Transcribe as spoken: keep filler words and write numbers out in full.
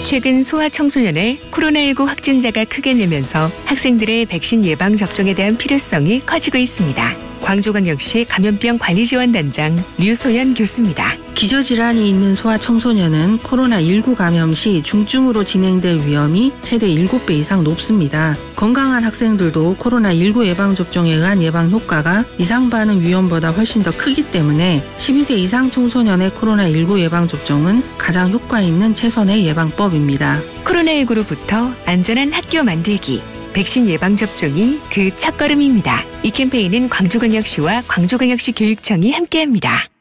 최근 소아청소년의 코로나십구 확진자가 크게 늘면서 학생들의 백신 예방 접종에 대한 필요성이 커지고 있습니다. 광주광역시 감염병관리지원단장 류소연 교수입니다. 기저질환이 있는 소아청소년은 코로나 십구 감염 시 중증으로 진행될 위험이 최대 일곱 배 이상 높습니다. 건강한 학생들도 코로나 십구 예방접종에 의한 예방 효과가 이상반응 위험보다 훨씬 더 크기 때문에 십이 세 이상 청소년의 코로나 십구 예방접종은 가장 효과 있는 최선의 예방법입니다. 코로나십구로부터 안전한 학교 만들기. 백신 예방접종이 그 첫걸음입니다. 이 캠페인은 광주광역시와 광주광역시 교육청이 함께합니다.